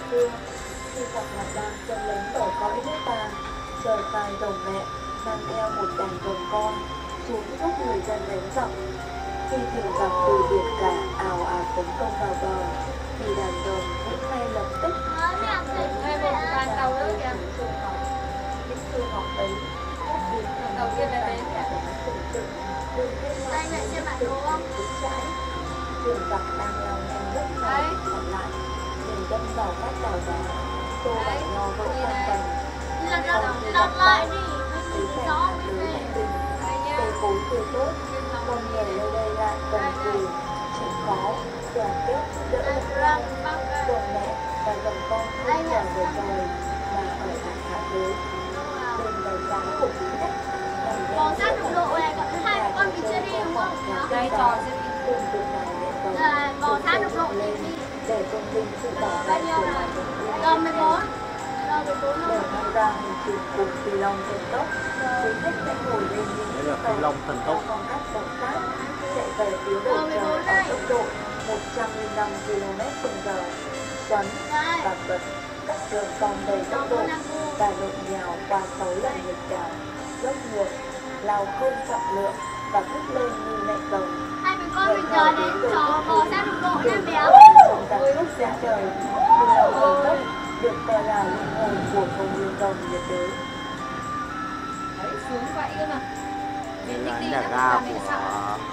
xưa. Khi gặp mặt đang chân lấn bờ cõi nước ta, trời phai rồng mẹ mang theo một đàn rồng con xuống giúp người dân đánh giặc. Khi thuyền giặc từ biển cả ào ạt tấn công vào bờ, thì đàn rồng cũng ngay lập tức Ngay một đoàn tàu nữa kìa. những thư ngọc ấy Đầu tiên là đến kìa. đây là trên bản đồ không? Thuyền giặc đang lao nhanh rất nhanh chặn lại để đâm vào các tàu đá, tô bọc nho vỡ tan tành. Lật lại đi, Thấy cảnh hạ lưới Thái Bình, cây cối tươi tốt, con người nơi đây lại cần cù, chịu khó, đoàn kết giúp đỡ lẫn nhau. Tuần mẹ và dòng con không trở về trời mà ở lại hạ lưới. Đền đánh giá của quý khách Bò sát đụng độ này còn hai con mình chưa đi đúng không? Đây trò sẽ đi. cùng được này lễ cầu Bò sát đụng độ lên đi. để tôn vinh sự bảo vệ Bao nhiêu của rồi? loài động Giờ vật. 14. Giờ 14 Để rồi. tham gia hành trình cùng Phi Long thần tốc, quý khách sẽ ngồi lên những Đây là chiếc Phi tàu Long thần tốc. theo phong cách bọc sát chạy về phía bầu trời ở tốc độ 105 km/h. Xoắn Đây. và bật các đường cong đầy tốc độ và lộn nhào qua 6 lần nghịch đảo, dốc ngược, lao không trọng lượng và bước lên như mẹ rồng. Hai mẹ con mình chờ đến trò bò sát đụng độ nha béo. Trong cảm xúc giá trời, Phi Long thần tốc được coi là linh hồn của công viên rồng nhiệt đới. Đấy, xuống vậy cơ mà. Đây Mình là thích đi nhà nhá, ga mà mình của sợ.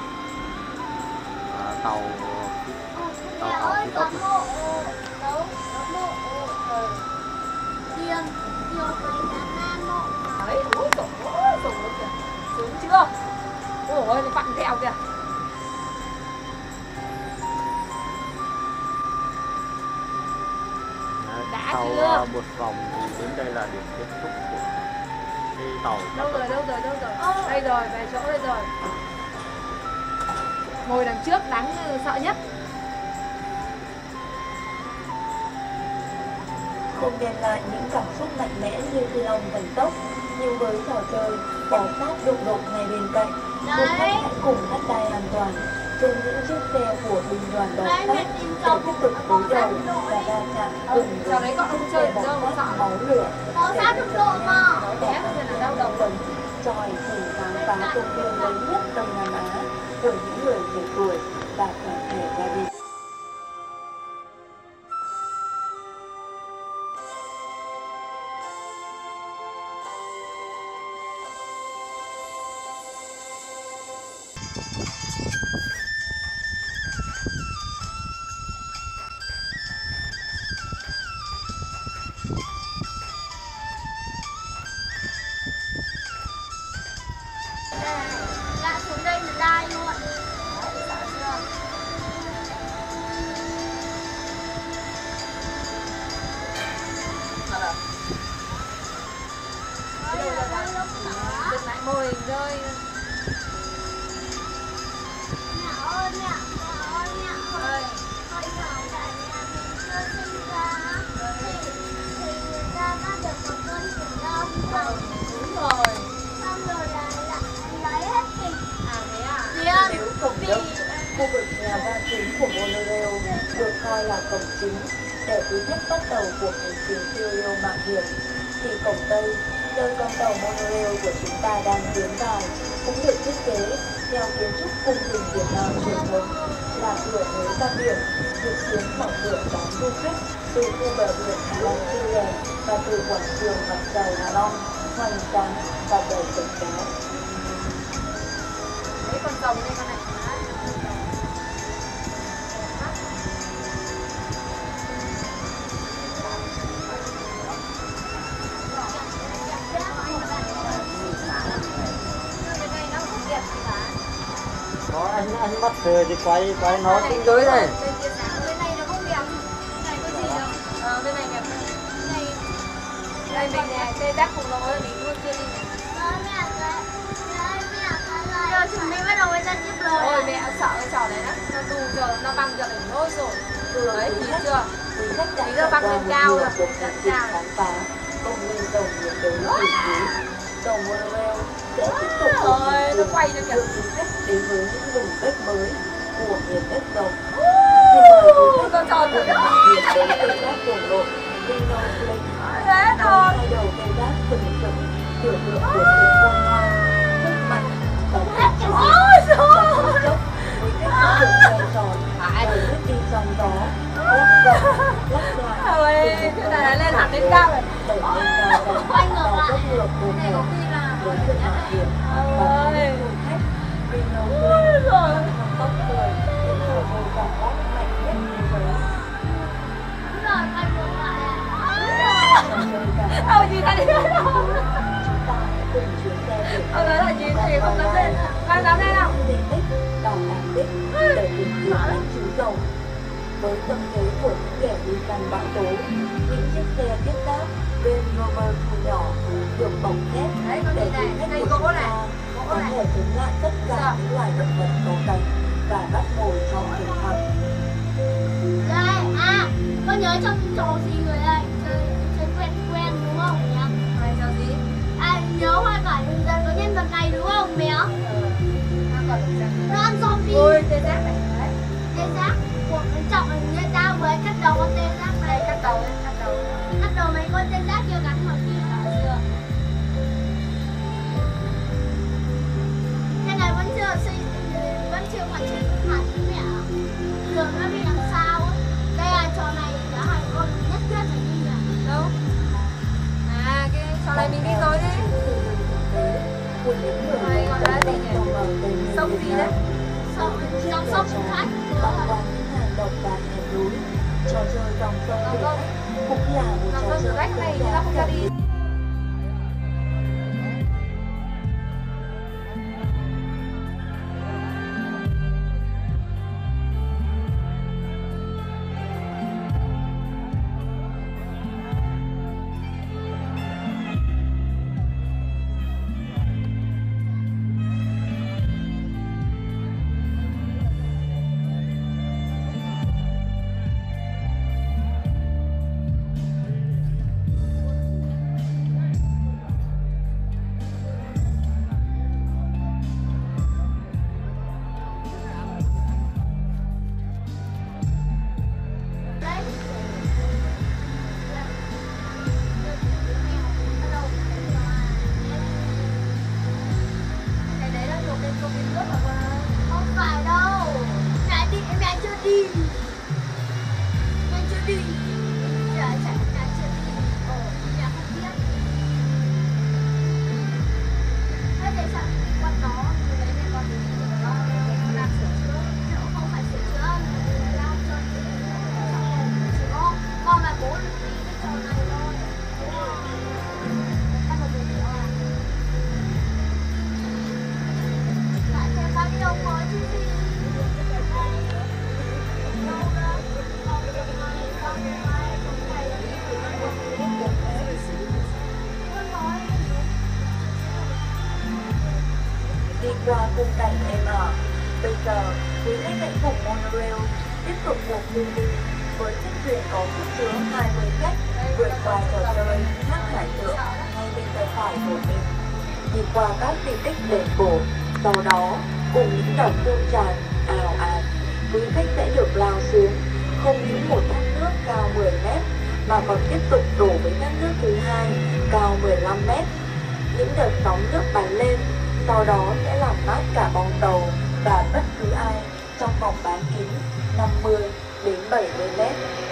tàu Mẹ tàu ơi, phi có tốc. mộ. Đâu? Có mộ. Thiêng. Thiêng với Nam mộ. Đấy, ôi trời ơi, rồi kìa. Xuống chưa? Ôi ơi, nó vặn vẹo kìa. Đã Sau chưa? một vòng thì đến đây là điểm kết thúc của cái tàu. Đâu rồi? Đây rồi, về chỗ đây rồi. Ngồi đằng trước đáng sợ nhất. Không đem lại những cảm xúc mạnh mẽ như Phi Long thần tốc, nhưng với trò chơi bò sát đụng độ ngay bên cạnh, du khách hãy cùng thắt đai an toàn trên những chiếc xe của binh đoàn bò sát để tiếp tục đối đầu và va chạm cùng Sau đấy bọn ông chơi bò đâu mà sát sợ. máu lửa. Bò sát đụng độ mà. Bé có thể là đau đầu. Đồng tròi chỉ khám phá công viên lớn nhất Đông Nam Á của những người trẻ tuổi và toàn thể gia đình. Lại xuống đây là đai luôn. Dừng lại mô hình rơi. Mẹ ơi, mẹ ơi, mẹ ơi. Hồi nhỏ cả nhà mình chưa sinh ra thì người ta đã được một con khủng long vào. Đúng rồi. Xong rồi là lấy hết thịt. À thế à? Điên. Nếu cổng đông, khu vực nhà ga chính của monorail được coi là cổng chính để quý khách bắt đầu cuộc hành trình phiêu lưu mạo hiểm, thì cổng tây, nơi con tàu monorail của chúng ta đang tiến vào, cũng được thiết kế theo kiến trúc cung đình Việt Nam truyền thống, là cửa nối ra biển, dự kiến mở cửa đón du khách từ khu bờ biển Hạ Long Tư Lệ và từ quảng trường mặt trời Hạ Long, hoành tráng và đầy độc đáo. Đấy con rồng đây con này. Có anh bắt về thì quay nó cũng tới này. Bên này nó không đẹp. Này có gì đâu. Bên này đẹp. Đây mình này, cây đắc khủng lồ mình luôn chưa đi. Giờ chúng mình bắt đầu với dân tiếp rồi. Ôi mẹ sợ cái trò này lắm. Nó đù giờ nó băng giờ đỉnh nỗi rồi. Đấy, thấy chưa? Tí nữa băng lên cao rồi, dẫn cao. Khám phá công viên rồng nhiệt đới huyền bí. Tàu monorail sẽ tiếp tục Ôi, nó quay cho kìa. đưa quý khách đến với những vùng đất mới của miền đất rồng. Xin mời quý khách con tròn rồi đó. nhiệt đới từ các vùng đội Ôi, cái này lên hẳn đến cao rồi. Quay ngược lại tốc độ của Này có khi là với sự mạo hiểm ôi khách vì nó rồi tốc cười những người hồi cảm giác mạnh nhất thế giới. Đúng rồi, quay ngược lại à. Trò chơi cảm giác Ôi gì đây? chúng ta hãy cùng chuyến xe biển Nói là gì thì không dám lên. Con dám lên không? di tích đảo An Tích để tìm kiếm những chú rồng. Với tâm thế của những kẻ đi săn bão tố, những chiếc xe tiếp đáp bên Rover thu nhỏ được bọc thép Đấy, con để gì này? du khách Đây của gỗ chúng này. ta Gỗ có này. thể chống lại tất cả những loài động vật có cánh và bắt mồi cho thuyền thẳng. Đây, à, con nhớ trong trò gì rồi đây? Chơi quen quen đúng không nhỉ? Này cho gì? À, nhớ hoa cải đường dân có nhân vật này đúng không mẹ? Nó ăn zombie. Ôi, tê giác này. Đấy. Tê giác của cái trọng là người ta với cắt đầu con tê giác này. Cắt đầu lên, cắt đầu. Cắt đầu mấy con tê giác chưa gắn vào kia. Chưa. Cái này vẫn chưa hoàn chỉnh hẳn mẹ ạ. Đường nó bị làm sao ấy. Đây là trò này đã hai con nhất quyết phải đi à. Đâu? À, cái trò này mình đi rồi đấy. Của những người Này gọi là gì nhỉ? Sông gì đấy? Sông sông khách. băng qua những hang động và hẻm núi. Trò chơi dòng sông thử thách cũng là một Dòng trò sông thử chơi thách này dân chúng ta gian không ra đi. Cái đấy là thuộc bên công viên nước rồi mà. Không phải đâu. Mẹ chưa đi. Mẹ chưa đi. Mẹ chưa đi. Mẹ không biết. Thế tại sao con đó từ đấy mẹ con đi từ đó nó đang sửa chữa. Nó không phải sửa chữa mà là làm cho chỉ có con và bố được đi cái trò này thôi. Các bạn giới thiệu à? Lại thêm bao nhiêu mới chứ gì? đi qua khung cảnh êm ả. Bây giờ, quý khách hãy cùng monorail tiếp tục cuộc du đi với chiếc thuyền có sức chứa 20 khách vượt qua trò chơi thác hải tượng ngay bên tay phải của mình, đi qua các di tích đền cổ. Sau đó, cùng những đợt tuôn tràn ào ạt, quý khách sẽ được lao xuống không những một thác nước cao 10 mét mà còn tiếp tục đổ với thác nước thứ hai cao 15 mét. Những đợt sóng nước bắn lên, sau đó sẽ làm mát cả bong tàu và bất cứ ai trong vòng bán kính 50 đến 70 mét.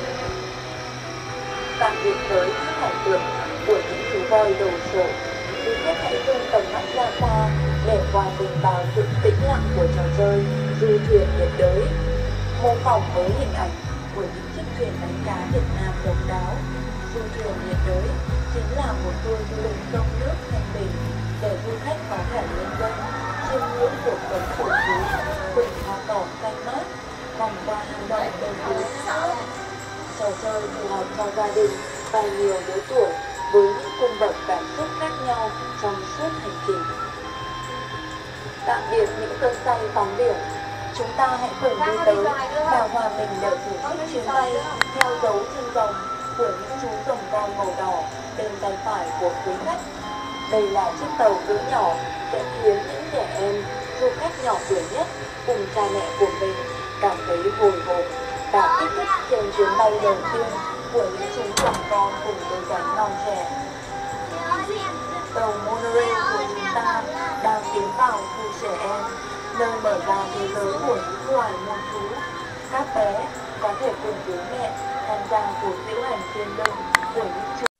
Tạm biệt với thác hải tượng của những chú voi đồ sộ, quý khách hãy dùng tầm mắt ra xa để hòa mình vào sự tĩnh lặng của trò chơi du thuyền nhiệt đới, mô phỏng với hình ảnh của những chiếc thuyền đánh cá Việt Nam độc đáo. Du thuyền nhiệt đới chính là một tour du lịch sông nước thanh bình để du khách có thể lên danh chiêm ngưỡng cuộc sống phổ phú, vườn hoa cỏ xanh mát, vòng qua hang động bên dưới thác. Trò chơi phù hợp cho gia đình và nhiều lứa tuổi với những cung bậc cảm xúc khác nhau trong suốt hành trình. Tạm biệt những cơn say sóng biển, chúng ta hãy cùng đi tới và hòa mình để thưởng thức chuyến bay theo dấu chân rồng của những chú rồng con màu đỏ bên tay phải của quý khách. Đây là chiếc tàu cỡ nhỏ sẽ khiến những trẻ em, du khách nhỏ tuổi nhất cùng cha mẹ của mình cảm thấy hồi hộp và kích thích trên chuyến bay đầu tiên của những chú rồng con cùng đôi cánh non trẻ. Tàu monorail của chúng ta đang tiến vào khu trẻ em, nơi mở ra thế giới của những loài muôn thú. Các bé có thể cùng bố mẹ tham gia cuộc diễu hành thiên lương của những